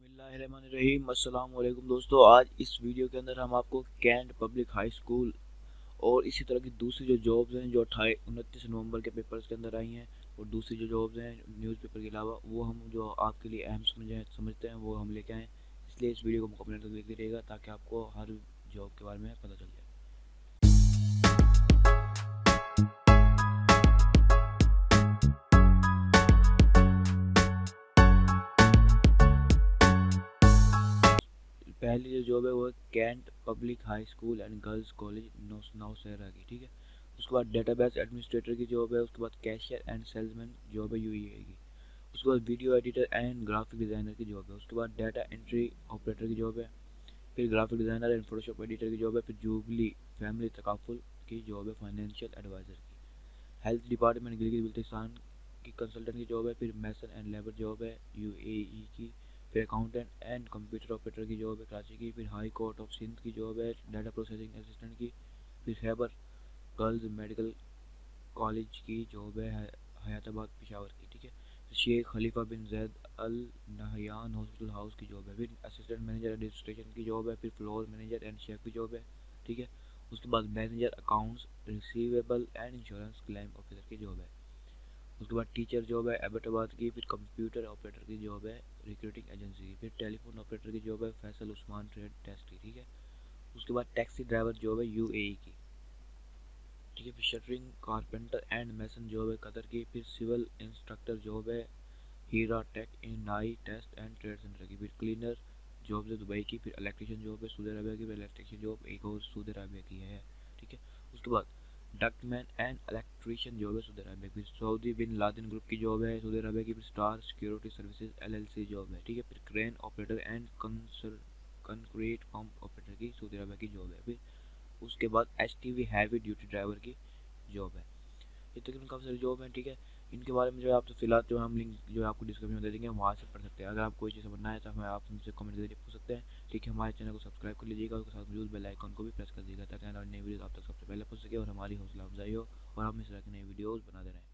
बिस्मिल्लाहिर्रहमानिर्रहीम। अस्सलाम वालेकुम दोस्तों, आज इस वीडियो के अंदर हम आपको कैंट पब्लिक हाई स्कूल और इसी तरह की दूसरी जो जॉब्स हैं जो 29 नवंबर के पेपर्स के अंदर आई हैं और दूसरी जो जॉब्स हैं न्यूज़पेपर के अलावा वो हम जो आपके लिए अहम समझते हैं वो हम लेके आएँ। इसलिए इस वीडियो को मुकम्मल तक देखते रहिएगा ताकि आपको हर जॉब के बारे में पता चल जाए। पहली जो जॉब है वो है cantt public high school and girls college Nowshera की, ठीक है। उसके बाद डेटाबेस एडमिनिस्ट्रेटर की जॉब है। उसके बाद कैशियर एंड सेल्समैन जॉब है यूएई की। उसके बाद video editor and graphic designer की जॉब है। उसके बाद डाटा एंट्री ऑपरेटर की जॉब है। फिर graphic designer and Photoshop editor की जॉब है। फिर जुबली फैमिली तकाफुल की जॉब है फाइनेंशियल एडवाइज़र की। हेल्थ डिपार्टमेंट गिलगित बल्तिस्तान की कंसल्टेंट की जॉब है। फिर मैसन एंड लेबर जॉब है यूएई की। फिर अकाउंटेंट एंड कंप्यूटर ऑपरेटर की जॉब है कराची की। फिर हाई कोर्ट ऑफ सिंध की जॉब है डाटा प्रोसेसिंग असिस्टेंट की। फिर खैबर गर्ल्स मेडिकल कॉलेज की जॉब है हयाताबाद पेशावर की, ठीक है। फिर Sheikh Khalifa bin Zayed Al Nahyan hospital house की जॉब है। फिर असिस्टेंट मैनेजर एडमिनिस्ट्रेशन की जॉब है। फिर फ्लोर मैनेजर एंड शेफ की जॉब है, ठीक है। उसके बाद manager accounts receivable and insurance claim officer की जॉब है। उसके बाद टीचर जॉब है एबटाबाद की। फिर कंप्यूटर ऑपरेटर की जॉब है रिक्रूटिंग एजेंसी की। फिर टेलीफोन ऑपरेटर की जॉब है फैसल उस्मान ट्रेड टेस्ट की, ठीक है। उसके बाद टैक्सी ड्राइवर जॉब है यूएई की, ठीक है। फिर shuttering carpenter and mason job है कतर की। फिर सिविल इंस्ट्रक्टर जॉब है हीरा टेक इन नाई टेस्ट एंड ट्रेड सेंटर की। फिर क्लीनर जॉब है दुबई की। फिर इलेक्ट्रिशियन जॉब है सऊदी अरबिया की। फिर इलेक्ट्रिशियन जॉब एक और सऊदी अरबिया की है, ठीक है। उसके बाद डक्टमैन एंड इलेक्ट्रिशियन जॉब है सऊदी अरबिया की। फिर सऊदी बिन लादेन ग्रुप की जॉब है सऊदी अरबिया की। फिर star security services LLC job है, ठीक है। फिर crane operator and concrete pump operator की सऊदी अरबिया की जॉब है। फिर उसके बाद एचटीवी हैवी ड्यूटी ड्राइवर की जॉब है। ये तकरीबन काफ़ी सारी जॉब हैं, ठीक है। इनके बारे में जो है आप तो फिलहाल जो हम लिंक जो है आपको डिस्क्रिप्शन में दे देंगे, वहाँ से पढ़ सकते हैं। अगर आप कोई चीज़ समझना है तो हमें आप हमसे कमेंट के जरिए पूछ सकते हैं, ठीक है। हमारे चैनल को सब्सक्राइब कर लीजिएगा और उसके साथ मौजूद बेल आइकन को भी प्रेस कर दीजिएगा ताकि हमारी नई वीडियोस आप तक सबसे पहले पहुंच सके और हमारी हौसला अफजाई हो और हम इस तरह की नई वीडियोस बनाते रहें।